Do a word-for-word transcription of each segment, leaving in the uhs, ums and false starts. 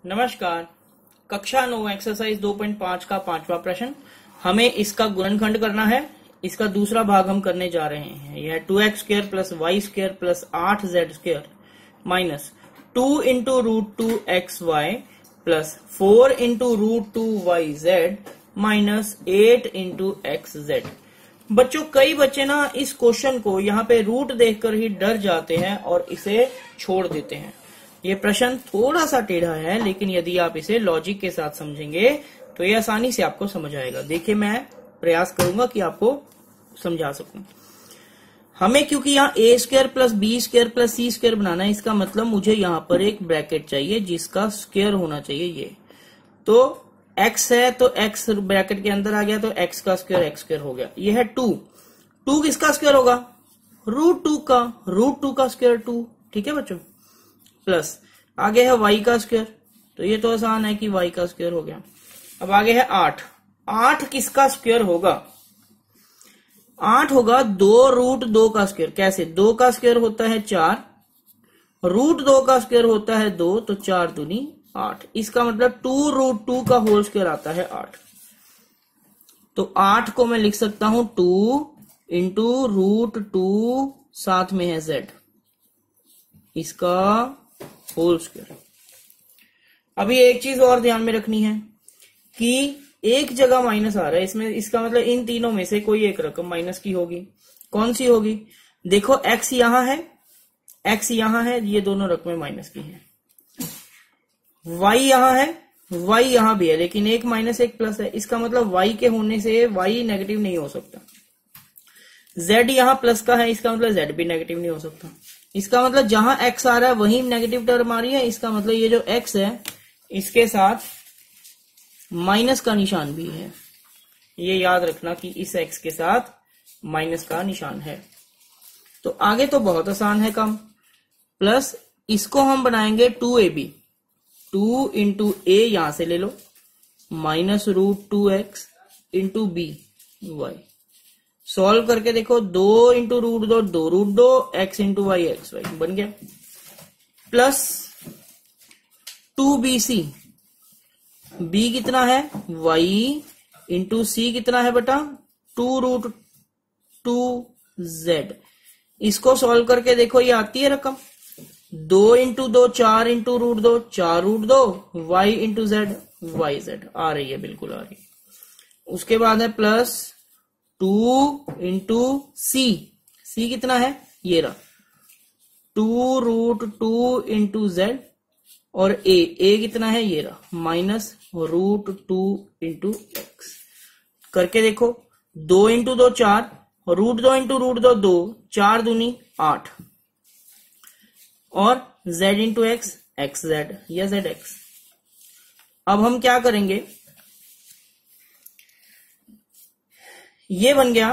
नमस्कार। कक्षा नौ एक्सरसाइज दो पॉइंट पाँच का पांचवा प्रश्न। हमें इसका गुणनखंड करना है। इसका दूसरा भाग हम करने जा रहे हैं। यह two x square plus y square plus आठ z square minus two into root two x y plus four into root two y z minus eight into x z. बच्चों, कई बच्चे ना इस क्वेश्चन को यहाँ पे रूट देखकर ही डर जाते हैं और इसे छोड़ देते हैं। ये प्रश्न थोड़ा सा टेढ़ा है, लेकिन यदि आप इसे लॉजिक के साथ समझेंगे तो ये आसानी से आपको समझ आएगा। देखिए, मैं प्रयास करूंगा कि आपको समझा सकूं। हमें क्योंकि यहाँ a square plus B square plus C square बनाना है, इसका मतलब मुझे यहाँ पर एक ब्रैकेट चाहिए जिसका स्क्वायर होना चाहिए। ये तो x है तो x ब्रैकेट के अंदर आ गया तो x का स्क्वायर x स्क्वायर हो गया। ये है टू। टू किसका स्क्वायर होगा? रूट टू का। रूट टू का स्क्वायर टू। ठीक है बच्चों। प्लस आगे है y का स्क्वायर, तो ये तो आसान है कि y का स्क्वायर हो गया। अब आगे है आठ। आठ किसका स्क्वायर होगा? आठ होगा दो रूट दो का स्क्वायर। कैसे? दो का स्क्वायर होता है चार, रूट दो का स्क्वायर होता है दो, तो चार दूनी आठ। इसका मतलब टू रूट टू का होल स्क्वायर आता है आठ। तो आठ को मैं लिख सकता हूं टू इंटू रूट टू, साथ में है जेड, इसका होल स्क्वायर। अभी एक चीज और ध्यान में रखनी है कि एक जगह माइनस आ रहा है इसमें, इसका मतलब इन तीनों में से कोई एक रकम माइनस की होगी। कौन सी होगी? देखो, x यहां है, x यहां है, ये दोनों रकमें माइनस की हैं। y यहां है, y यहां भी है, लेकिन एक माइनस एक प्लस है। इसका मतलब y के होने से y नेगेटिव नहीं हो सकता। z यहां प्लस का है, इसका मतलब z भी नेगेटिव नहीं हो सकता। इसका मतलब जहां x आ रहा है वहीं नेगेटिव टर्म आ रही है। इसका मतलब ये जो x है इसके साथ माइनस का निशान भी है। ये याद रखना कि इस x के साथ माइनस का निशान है। तो आगे तो बहुत आसान है काम। प्लस इसको हम बनाएंगे two A B. Two into A यहां से ले लो, minus root two X into B Y. Solve करके देखो, दो इंटू रूट दो, दो रूट दो, X into Y X Y बन गया। Plus two B C. B कितना है? वाई इंटू सी कितना है बेटा? Two root two Z. इसको सॉल्व करके देखो, ये आती है रकम। दो इंटू दो चार इंटू रूट दो, चार रूट दो, Y into Z Y Z आ रही है, बिल्कुल आ रही है। उसके बाद है plus two into C. C कितना है? ये रहा, two root two into Z. और ए ए कितना है? ये रहा, minus root two into X. करके देखो, दो इंटू दो चार, रूट दो इंटू रूट दो दो, चार दूनी आठ, और z into X X Z या जेड एक्स। अब हम क्या करेंगे, ये बन गया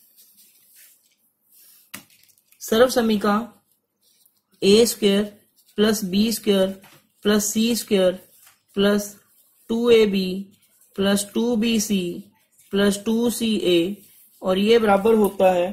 सर्व समीका A square plus B square plus C square plus two A B plus two B C plus two C A, और ये बराबर होता है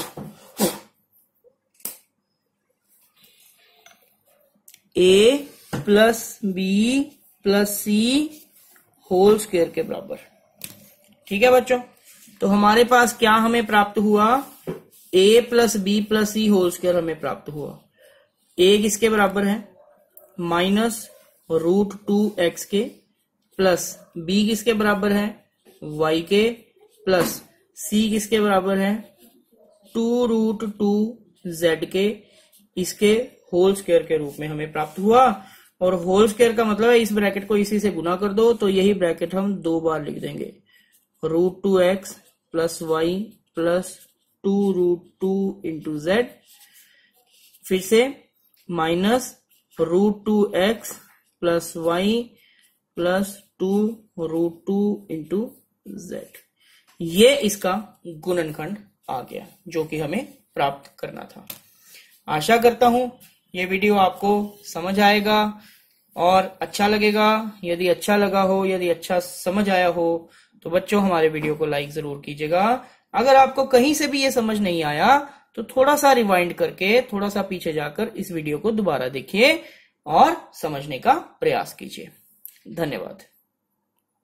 A plus B plus C whole square के बराबर। ठीक है बच्चों, तो हमारे पास क्या हमें प्राप्त हुआ? a plus B plus C whole square हमें प्राप्त हुआ। a किसके बराबर है? माइनस रूट टू एक्स के, प्लस b किसके बराबर है? y के, प्लस c किसके बराबर है? टू रूट टू जेड के। इसके होल स्क्वायर के रूप में हमें प्राप्त हुआ। और होल स्क्वायर का मतलब है इस ब्रैकेट को इसी से गुना कर दो, तो यही ब्रैकेट हम दो बार लिख देंगे। Root two X plus Y plus two root two into Z, फिर से minus root two X plus Y plus two root two into Z. ये इसका गुणनखंड आ गया जो कि हमें प्राप्त करना था। आशा करता हूं ये वीडियो आपको समझ आएगा और अच्छा लगेगा। यदि अच्छा लगा हो, यदि अच्छा समझ आया हो, तो बच्चों हमारे वीडियो को लाइक जरूर कीजिएगा। अगर आपको कहीं से भी ये समझ नहीं आया तो थोड़ा सा रिवाइंड करके, थोड़ा सा पीछे जाकर इस वीडियो को दोबारा देखिए और समझने का प्रयास कीजिए। धन्यवाद।